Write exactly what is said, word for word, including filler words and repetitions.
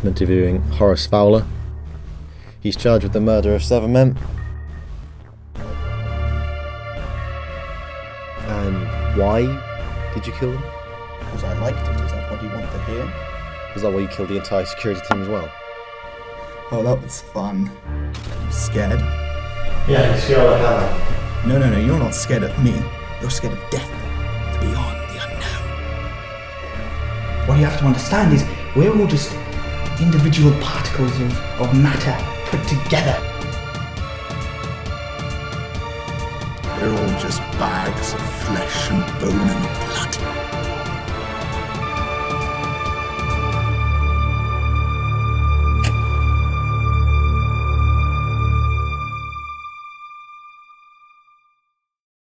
I'm interviewing Horace Fowler. He's charged with the murder of seven men. And why did you kill them? Because I liked it. Is that what you want to hear? Is that why you killed the entire security team as well? Oh, that was fun. You scared? Yeah, I'm scared of havoc. No, no, no, you're not scared of me. You're scared of death. The beyond, the unknown. What you have to understand is we're all just individual particles of, of matter put together. We're all just bags of flesh and bone and blood.